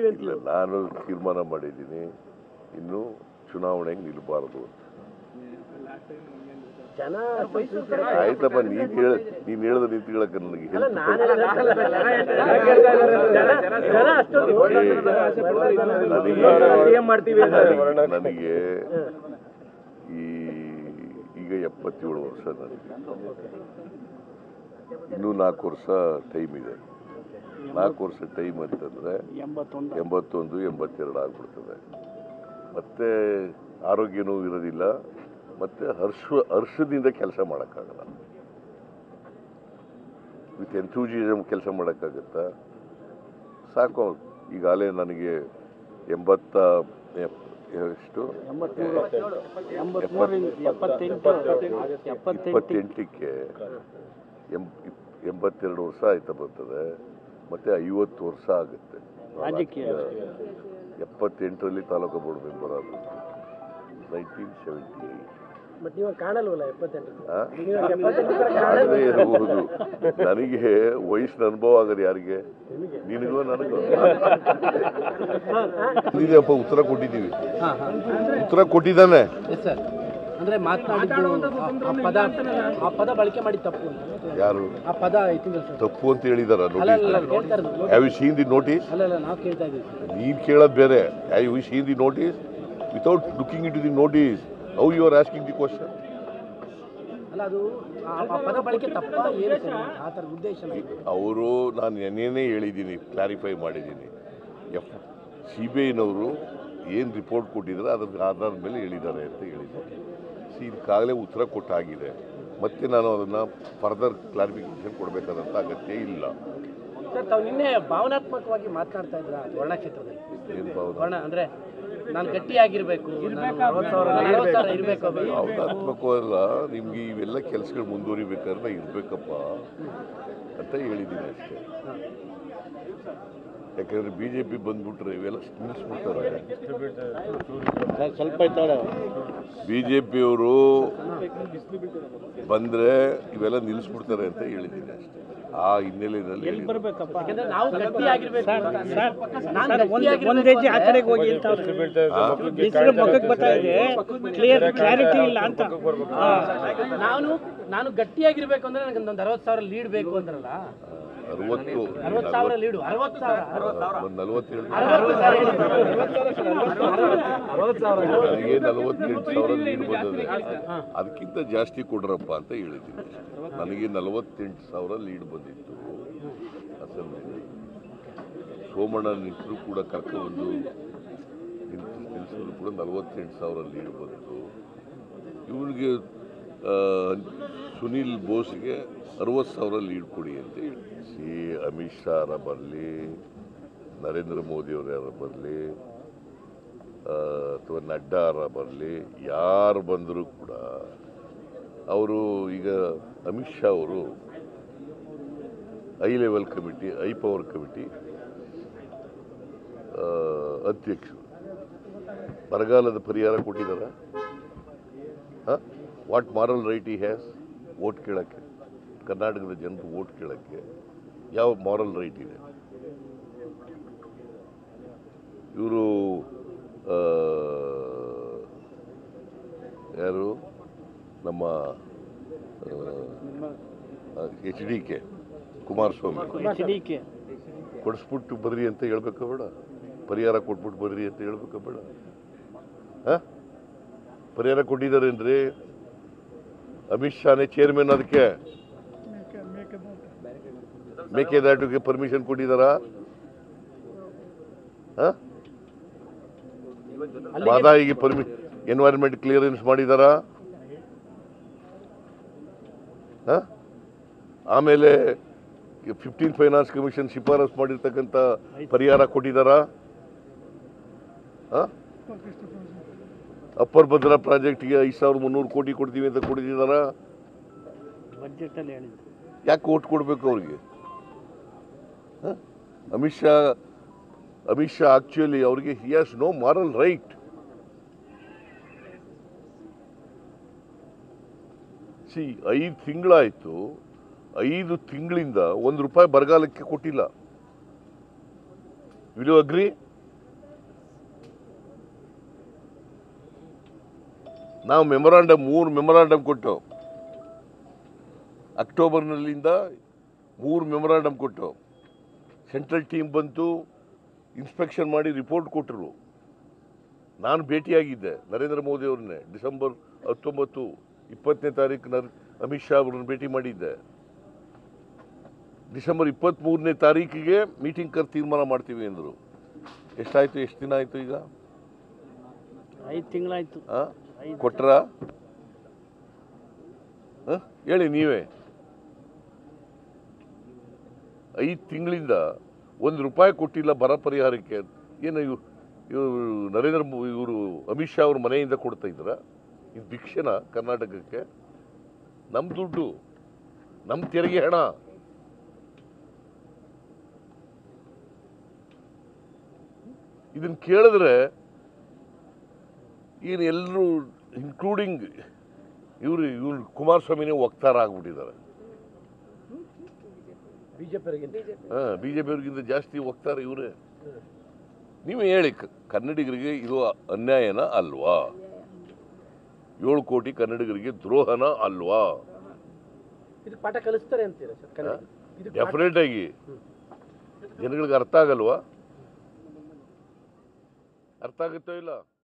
ಇಲ್ಲ, ನಾನು ತೀರ್ಮಾನ ಮಾಡಿದ್ದೀನಿ, ಇನ್ನು ಚುನಾವಣೆಗೆ ನಿಲ್ಲಬಾರದು ಅಂತ. ಆಯ್ತಪ್ಪ, ನೀನು ಹೇಳಿದ್ರೆ ನಿಂತ್ಕೊಳ್ಳಕ್ಕೆ ನನಗೆ ಈಗ 77 ವರ್ಷ, ನನಗೆ ಇನ್ನೂ 4 ವರ್ಷ ಟೈಮ್ ಇದೆ. 4 ವರ್ಷ ಟೈಮ್ ಅಂತಂದರೆ 81, 82 ಆಗ್ಬಿಡ್ತದೆ. ಮತ್ತೆ ಆರೋಗ್ಯನೂ ಇರೋದಿಲ್ಲ, ಮತ್ತು ಹರ್ಷದಿಂದ ಕೆಲಸ ಮಾಡೋಕ್ಕಾಗಲ್ಲ. ವಿತ್ ಎಂಥೂಸಿಯಾಸಮ್ ಕೆಲಸ ಮಾಡೋಕ್ಕಾಗತ್ತಾ? ಸಾಕು. ಈಗಾಗಲೇ ನನಗೆ 28ಕ್ಕೆ 82 ವರ್ಷ ಆಯ್ತಾ ಬರ್ತದೆ, ಮತ್ತು 50 ವರ್ಷ ಆಗುತ್ತೆ. 78ರಲ್ಲಿ ತಾಲೂಕು ಬೋರ್ಡ್ ಮೆಂಬರ್ ಆಗುತ್ತೆ, 1978. ಇರಬಹುದು. ನನಗೆ ವಯಸ್ಸಿನ ಅನುಭವ ಆಗದು ಯಾರಿಗೆ? ನಿನಗೋ ನನಗೋ ಇದೆಯಪ್ಪ. ಉತ್ತರ ಕೊಟ್ಟಿದ್ದೀವಿ, ಉತ್ತರ ಕೊಟ್ಟಿದ್ದಾನೆ. ಅಂದ್ರೆ ಆ ಪದ ಬಳಕೆ ಮಾಡಿ ತಪ್ಪು ಅಂತ ಯಾರು? ಆ ಪದ ತಪ್ಪು ಅಂತ ಹೇಳಿದಾರ? Have you seen the notice? ನಾವು ಕೇಳ್ತಾ ಇದ್ದೀವಿ. ನೀನ್ ಕೇಳೋದು ಬೇರೆ. Have you seen the notice? Without looking into the notice, how you are asking the question? ಅಲ್ಲ, ಅದು ಆ ಪದ ಬಳಕೆ ತಪ್ಪ, ಏನು ಆ ಥರ ಉದ್ದೇಶ? ಅವರು, ನಾನು ನೆನ್ನೆನೇ ಹೇಳಿದ್ದೀನಿ, ಕ್ಲಾರಿಫೈ ಮಾಡಿದ್ದೀನಿ. CBIನವರು ಏನು ರಿಪೋರ್ಟ್ ಕೊಟ್ಟಿದ್ದಾರೆ ಅದರ ಆಧಾರದ ಮೇಲೆ ಹೇಳಿದ್ದಾರೆ ಅಂತ ಹೇಳಿದ್ದಾರೆ. ಇದಕ್ಕಾಗಲೇ ಉತ್ತರ ಕೊಟ್ಟಾಗಿದೆ. ಮತ್ತೆ ನಾನು ಅದನ್ನು ಫರ್ದರ್ ಕ್ಲಾರಿಫಿಕೇಶನ್ ಕೊಡಬೇಕಾದಂಥ ಅಗತ್ಯ ಇಲ್ಲ. ಸರ್, ತಾವು ನಿನ್ನೆ ಭಾವನಾತ್ಮಕವಾಗಿ ಮಾತನಾಡ್ತಾ ಇದ್ರ ವರ್ಣ ಕ್ಷೇತ್ರದಲ್ಲಿ. ಏನು ಭಾವನೆ? ಅಂದರೆ ನಾನು ಗಟ್ಟಿಯಾಗಿರ್ಬೇಕು, ಭಾವನಾತ್ಮಕವಲ್ಲ, ನಿಮಗೆ ಇವೆಲ್ಲ ಕೆಲಸಗಳು ಮುಂದುವರಿಬೇಕಾದ್ರೆ ಇರಬೇಕಪ್ಪ ಅಂತ ಹೇಳಿದ್ದೀನಿ ಅಷ್ಟೇ. ಯಾಕಂದರೆ BJP ಬಂದ್ಬಿಟ್ರೆ ಇವೆಲ್ಲ ನಿಲ್ಲಿಸ್ಬಿಡ್ತಾರೆ. ಸ್ವಲ್ಪ ಇದ್ದಾಳೆ BJPಯವರು ಬಂದರೆ ಇವೆಲ್ಲ ನಿಲ್ಲಿಸ್ಬಿಡ್ತಾರೆ ಅಂತ ಹೇಳಿದ್ದೀನಿ ಅಷ್ಟೇ. ಆ ಹಿನ್ನೆಲೆಯಲ್ಲಿ ನಾನು ಗಟ್ಟಿಯಾಗಿರ್ಬೇಕು ಅಂದ್ರೆ ನನಗೆ ಒಂದು 60,000 ಲೀಡ್ ಬೇಕು ಅಂದ್ರಲ್ಲ. 60,000 ಲೀಡು, 40,000 ನನಗೆ 48,000 ಲೀಡ್ ಬಂದಿದೆ. ಅದಕ್ಕಿಂತ ಜಾಸ್ತಿ ಕೊಡ್ರಪ್ಪ ಅಂತ ಹೇಳಿದ್ದೀನಿ. ನನಗೆ 48,000 ಲೀಡ್ ಬಂದಿತ್ತು ಅಸೆಂಬ್ಲಿಯಲ್ಲಿ. ಸೋಮಣ್ಣ ನಿಂತರೂ ಕೂಡ ಕರ್ಕೊಂಡು ನಿಲ್ಲಿಸಿದ್ರು ಕೂಡ 48,000 ಲೀಡ್ ಬಂತು. ಇವನಿಗೆ ಸುನೀಲ್ ಬೋಸ್ಗೆ 60,000 ಲೀಡ್ ಕೊಡಿ ಅಂತ ಹೇಳಿ. ಅಮಿತ್ ಶಾ ಬರಲಿ, ನರೇಂದ್ರ ಮೋದಿಯವರ ಬರಲಿ, ಅಥವಾ ನಡ್ಡಾ ಬರಲಿ, ಯಾರು ಬಂದರೂ ಕೂಡ ಅವರು ಈಗ ಅಮಿತ್ ಶಾ ಅವರು high level committee, high power committee ಅಧ್ಯಕ್ಷರು. ಬರಗಾಲದ ಪರಿಹಾರ ಕೊಟ್ಟಿದ್ದಾರ? What moral right he has? Vote ಕೇಳೋಕ್ಕೆ, ಕರ್ನಾಟಕದ ಜನರು ವೋಟ್ ಕೇಳೋಕ್ಕೆ ಯಾವ ಮಾರಲ್ ರೈಟ್ ಇದೆ? ಇವರು ಯಾರು? ನಮ್ಮ HDK ಕುಮಾರಸ್ವಾಮಿ ಕೊಡಿಸ್ಬಿಟ್ಟು ಬರ್ರಿ ಅಂತ ಹೇಳ್ಬೇಕ ಬೇಡ? ಪರಿಹಾರ ಕೊಟ್ಬಿಟ್ಟು ಬರ್ರಿ ಅಂತ ಹೇಳ್ಬೇಕ ಬೇಡ? ಪರಿಹಾರ ಕೊಟ್ಟಿದ್ದಾರೇನ್ರಿ? ಅಮಿತ್ ಶಾನೇ ಚೇರ್ಮನ್, ಅದಕ್ಕೆ ಮೇಕೆದಾಟುಗೆ ಪರ್ಮಿಷನ್ ಕೊಟ್ಟಿದ್ದಾರಾ? ಮಾದಾಯಿಗೆ ಎನ್ವೈರನ್ಮೆಂಟ್ ಕ್ಲಿಯರೆನ್ಸ್ ಮಾಡಿದಾರಾ? ಆಮೇಲೆ 15th ಫೈನಾನ್ಸ್ ಕಮಿಷನ್ ಶಿಫಾರಸ್ ಮಾಡಿರ್ತಕ್ಕಂಥ ಪರಿಹಾರ ಕೊಟ್ಟಿದ್ದಾರಾ? ಅಪ್ಪರ್ ಭದ್ರಾ ಪ್ರಾಜೆಕ್ಟ್ಗೆ 5,300 ಕೋಟಿ ಕೊಡ್ತೀವಿ ಅಂತ ಕೊಟ್ಟಿದ್ದಾರಾ? ಯಾಕೆ ಓಟ್ ಕೊಡಬೇಕು ಅವ್ರಿಗೆ? ಅಮಿತ್ ಶಾ ಆಕ್ಚುಲಿ ಅವ್ರಿಗೆ he has no moral right. See 5 ತಿಂಗಳಾಯಿತು, 5 ತಿಂಗಳಿಂದ ₹1 ಬರಗಾಲಕ್ಕೆ ಕೊಟ್ಟಿಲ್ಲ. Will you agree? ನಾವು ಮೂರು ಮೆಮೊರಾಂಡಮ್ ಕೊಟ್ಟು ಅಕ್ಟೋಬರ್ನಲ್ಲಿಂದ 3 ಮೆಮೊರಾಂಡಮ್ ಕೊಟ್ಟು ಸೆಂಟ್ರಲ್ ಟೀಮ್ ಬಂತು, ಇನ್ಸ್ಪೆಕ್ಷನ್ ಮಾಡಿ ರಿಪೋರ್ಟ್ ಕೊಟ್ಟರು. ನಾನು ಭೇಟಿಯಾಗಿದ್ದೆ ನರೇಂದ್ರ ಮೋದಿ ಅವ್ರನ್ನೇ ಡಿಸೆಂಬರ್ 19, 20ನೇ ತಾರೀಕು ಅಮಿತ್ ಶಾ ಅವ್ರನ್ನ ಭೇಟಿ ಮಾಡಿದ್ದೆ. ಡಿಸೆಂಬರ್ 23ನೇ ತಾರೀಕಿಗೆ ಮೀಟಿಂಗ್ ಕರೆದು ತೀರ್ಮಾನ ಮಾಡ್ತೀವಿ ಅಂದರು. ಎಷ್ಟಾಯಿತು, ಎಷ್ಟು ದಿನ ಆಯಿತು ಈಗ? 5 ತಿಂಗಳಾಯಿತು. ಕೊಟ್ರ ಹೇಳಿ ನೀವೇ. 5 ತಿಂಗಳಿಂದ ₹1 ಕೊಟ್ಟಿಲ್ಲ ಬರ ಪರಿಹಾರಕ್ಕೆ. ಏನು ಇವರು ಇವರು ಅಮಿತ್ ಶಾ ಅವ್ರ ಮನೆಯಿಂದ ಕೊಡ್ತಾ ಇದ್ರ? ಇದು ಭಿಕ್ಷೆನ ಕರ್ನಾಟಕಕ್ಕೆ? ನಮ್ಮ ದುಡ್ಡು, ನಮ್ಮ ತೆರಿಗೆ ಹಣ. ಇದನ್ನು ಕೇಳಿದ್ರೆ ಏನು ಎಲ್ಲರೂ ಇನ್ಕ್ಲೂಡಿಂಗ್ ಇವರು ಕುಮಾರಸ್ವಾಮಿನೇ ವಕ್ತಾರ ಆಗ್ಬಿಟ್ಟಿದ್ದಾರೆ. ಬಿಜೆಪಿಯವರಿಗಿಂತ ಜಾಸ್ತಿ ವಕ್ತಾರ ಇವರೇ. ನೀವೇ ಹೇಳಿ, ಕನ್ನಡಿಗರಿಗೆ ಇದು ಅನ್ಯಾಯನ ಅಲ್ವಾ? 7 ಕೋಟಿ ಕನ್ನಡಿಗರಿಗೆ ದ್ರೋಹನ ಅಲ್ವಾ? ಪಾಠ ಕಲಿಸ್ತಾರೆ ಅಂತೀರಾ ಸರ್? ಡೆಫಿನೆಟ್ ಆಗಿ ಜನಗಳಿಗೆ ಅರ್ಥ ಆಗಲ್ವಾ? ಅರ್ಥ ಆಗುತ್ತೋ ಇಲ್ಲ?